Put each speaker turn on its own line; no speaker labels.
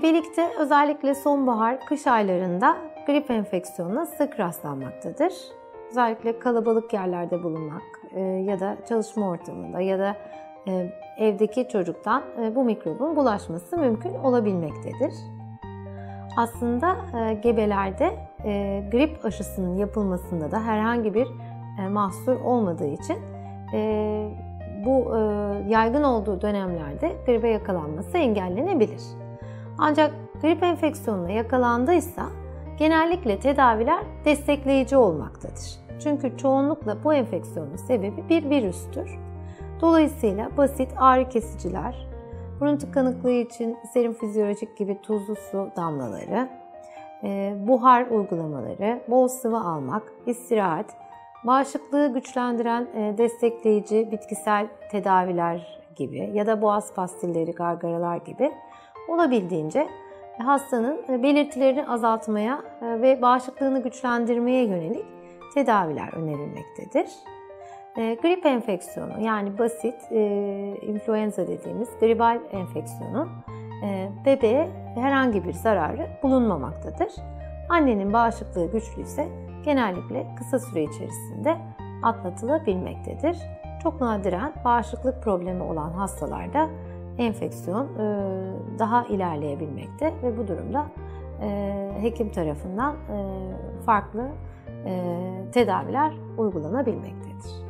Gebelikte özellikle sonbahar, kış aylarında grip enfeksiyonuna sık rastlanmaktadır. Özellikle kalabalık yerlerde bulunmak ya da çalışma ortamında ya da evdeki çocuktan bu mikrobun bulaşması mümkün olabilmektedir. Aslında gebelerde grip aşısının yapılmasında da herhangi bir mahsur olmadığı için bu yaygın olduğu dönemlerde gribe yakalanması engellenebilir. Ancak grip enfeksiyonuna yakalandıysa genellikle tedaviler destekleyici olmaktadır. Çünkü çoğunlukla bu enfeksiyonun sebebi bir virüstür. Dolayısıyla basit ağrı kesiciler, burun tıkanıklığı için serum fizyolojik gibi tuzlu su damlaları, buhar uygulamaları, bol sıvı almak, istirahat, bağışıklığı güçlendiren destekleyici bitkisel tedaviler gibi ya da boğaz pastilleri, gargaralar gibi olabildiğince hastanın belirtilerini azaltmaya ve bağışıklığını güçlendirmeye yönelik tedaviler önerilmektedir. Grip enfeksiyonu yani basit influenza dediğimiz gribal enfeksiyonun bebeğe herhangi bir zararı bulunmamaktadır. Annenin bağışıklığı güçlüyse genellikle kısa süre içerisinde atlatılabilmektedir. Çok nadiren bağışıklık problemi olan hastalarda enfeksiyon daha ilerleyebilmekte ve bu durumda hekim tarafından farklı tedaviler uygulanabilmektedir.